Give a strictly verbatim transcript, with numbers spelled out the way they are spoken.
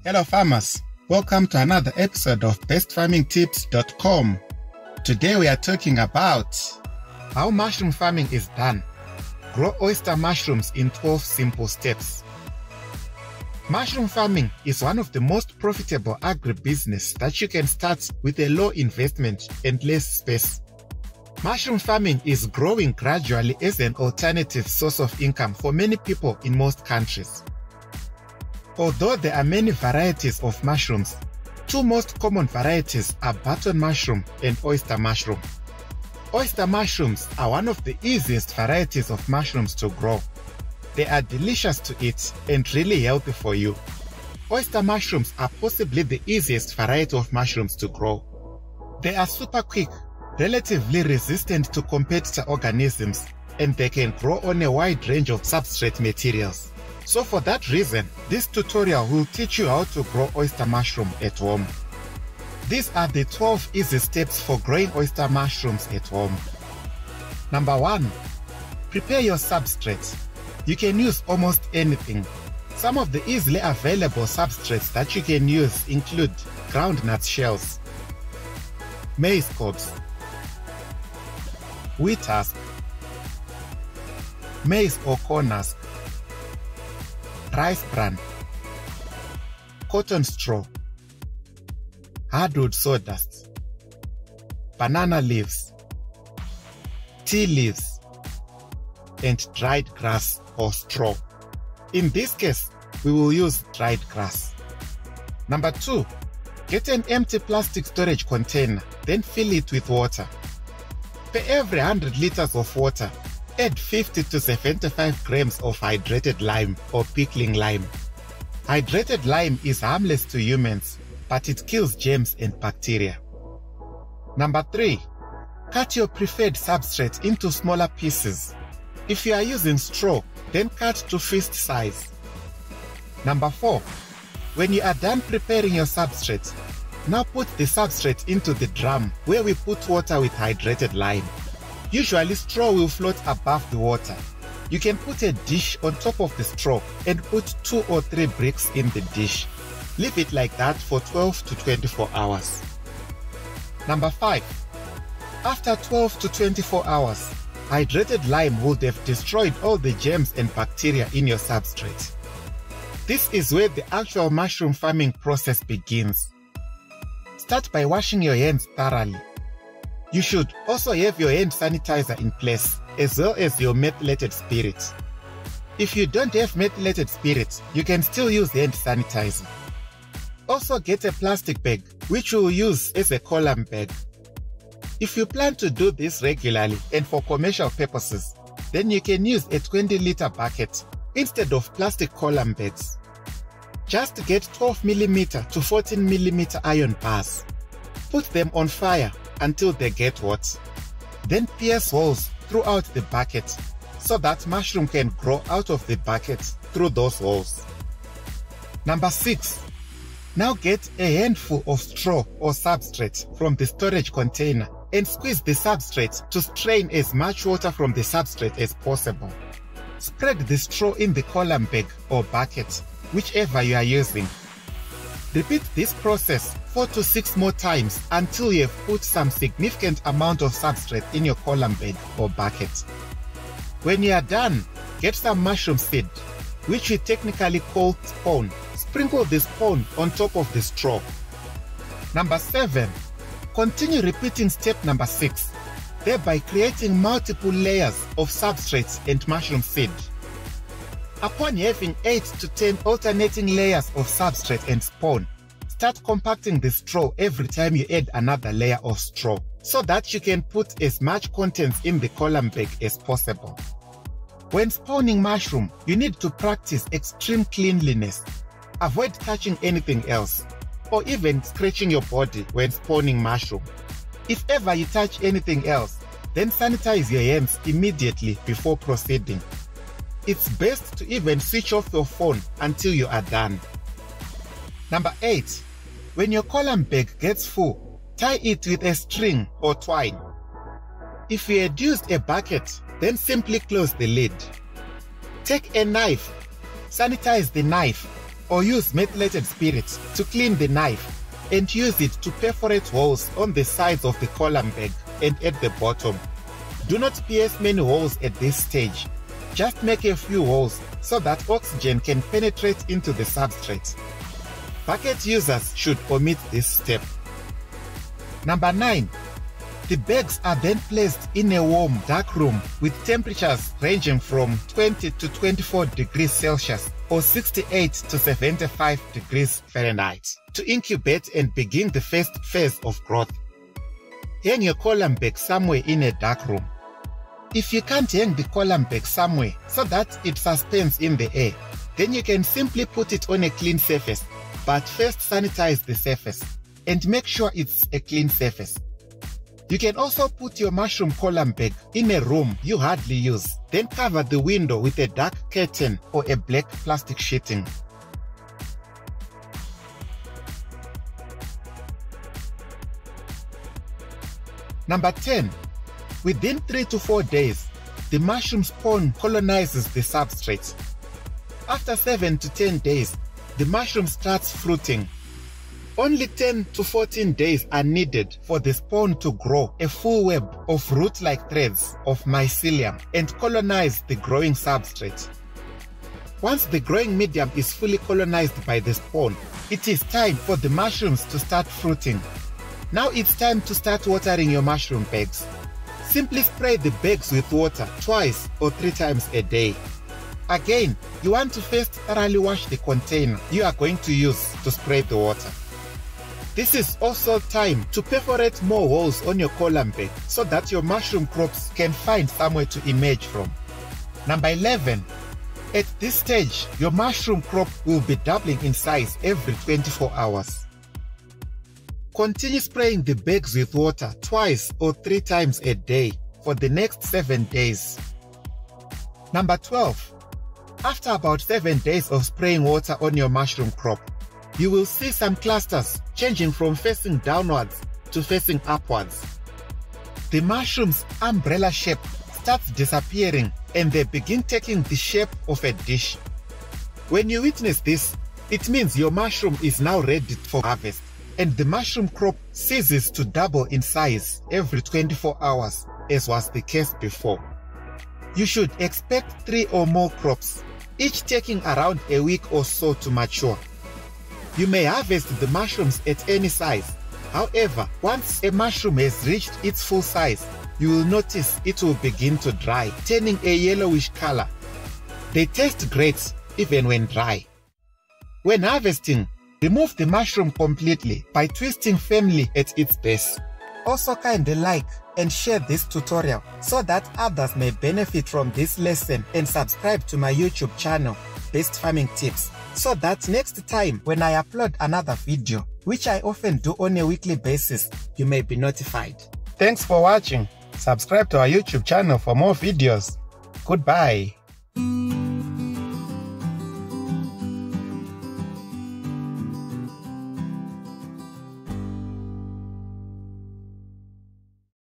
Hello farmers, welcome to another episode of best farming tips dot com. Today we are talking about how mushroom farming is done. Grow oyster mushrooms in twelve simple steps. Mushroom farming is one of the most profitable agribusiness that you can start with a low investment and less space. Mushroom farming is growing gradually as an alternative source of income for many people in most countries. Although there are many varieties of mushrooms, two most common varieties are button mushroom and oyster mushroom. Oyster mushrooms are one of the easiest varieties of mushrooms to grow. They are delicious to eat and really healthy for you. Oyster mushrooms are possibly the easiest variety of mushrooms to grow. They are super quick, relatively resistant to competitor organisms, and they can grow on a wide range of substrate materials. So for that reason, this tutorial will teach you how to grow oyster mushroom at home. These are the twelve easy steps for growing oyster mushrooms at home. Number one, prepare your substrate. You can use almost anything. Some of the easily available substrates that you can use include groundnut shells, maize cobs, wheat husk, maize or corn husk, rice bran, cotton straw, hardwood sawdust, banana leaves, tea leaves, and dried grass or straw. In this case, we will use dried grass. Number two, get an empty plastic storage container, then fill it with water. For every one hundred liters of water, add fifty to seventy-five grams of hydrated lime or pickling lime. Hydrated lime is harmless to humans, but it kills germs and bacteria. Number three, cut your preferred substrate into smaller pieces. If you are using straw, then cut to fist size. Number four, when you are done preparing your substrate, now put the substrate into the drum where we put water with hydrated lime. Usually straw will float above the water. You can put a dish on top of the straw and put two or three bricks in the dish. Leave it like that for twelve to twenty-four hours. Number five, after twelve to twenty-four hours, hydrated lime would have destroyed all the germs and bacteria in your substrate. This is where the actual mushroom farming process begins. Start by washing your hands thoroughly. You should also have your hand sanitizer in place, as well as your methylated spirit. If you don't have methylated spirit, you can still use hand sanitizer. Also get a plastic bag, which you will use as a column bag. If you plan to do this regularly and for commercial purposes, then you can use a twenty liter bucket instead of plastic column bags. Just get twelve millimeter to fourteen millimeter iron bars. Put them on fire until they get hot. Then pierce holes throughout the bucket so that mushroom can grow out of the bucket through those holes. Number six, now get a handful of straw or substrate from the storage container and squeeze the substrate to strain as much water from the substrate as possible. Spread the straw in the column bag or bucket, whichever you are using. Repeat this process four to six more times until you have put some significant amount of substrate in your column bag or bucket. When you are done, get some mushroom seed, which we technically call spawn. Sprinkle the spawn on top of the straw. Number seven, continue repeating step number six, thereby creating multiple layers of substrates and mushroom seed. Upon having eight to ten alternating layers of substrate and spawn, start compacting the straw every time you add another layer of straw, so that you can put as much contents in the column bag as possible. When spawning mushroom, you need to practice extreme cleanliness. Avoid touching anything else, or even scratching your body when spawning mushroom. If ever you touch anything else, then sanitize your hands immediately before proceeding. It's best to even switch off your phone until you are done. Number eight, when your column bag gets full, tie it with a string or twine. If you had used a bucket, then simply close the lid. Take a knife, sanitize the knife, or use methylated spirit to clean the knife and use it to perforate holes on the sides of the column bag and at the bottom. Do not pierce many holes at this stage. Just make a few holes so that oxygen can penetrate into the substrate. Bucket users should omit this step. Number nine. The bags are then placed in a warm, dark room with temperatures ranging from twenty to twenty-four degrees Celsius or sixty-eight to seventy-five degrees Fahrenheit to incubate and begin the first phase of growth. Hang your column bag somewhere in a dark room. If you can't hang the column bag somewhere so that it suspends in the air, then you can simply put it on a clean surface, but first sanitize the surface and make sure it's a clean surface. You can also put your mushroom column bag in a room you hardly use, then cover the window with a dark curtain or a black plastic sheeting. Number ten. Within three to four days, the mushroom spawn colonizes the substrate. After seven to ten days, the mushroom starts fruiting. Only ten to fourteen days are needed for the spawn to grow a full web of root-like threads of mycelium and colonize the growing substrate. Once the growing medium is fully colonized by the spawn, it is time for the mushrooms to start fruiting. Now it's time to start watering your mushroom bags. Simply spray the bags with water twice or three times a day. Again, you want to first thoroughly wash the container you are going to use to spray the water. This is also time to perforate more holes on your column bag so that your mushroom crops can find somewhere to emerge from. Number eleven. At this stage, your mushroom crop will be doubling in size every twenty-four hours. Continue spraying the bags with water twice or three times a day for the next seven days. Number twelve. After about seven days of spraying water on your mushroom crop, you will see some clusters changing from facing downwards to facing upwards. The mushroom's umbrella shape starts disappearing and they begin taking the shape of a dish. When you witness this, it means your mushroom is now ready for harvest and the mushroom crop ceases to double in size every twenty-four hours, as was the case before. You should expect three or more crops, each taking around a week or so to mature. You may harvest the mushrooms at any size. However, once a mushroom has reached its full size, you will notice it will begin to dry, turning a yellowish color. They taste great even when dry. When harvesting, remove the mushroom completely by twisting firmly at its base. Also kindly like and share this tutorial so that others may benefit from this lesson, and subscribe to my YouTube channel, Best Farming Tips, so that next time when I upload another video, which I often do on a weekly basis, you may be notified. Thanks for watching. Subscribe to our YouTube channel for more videos. Goodbye.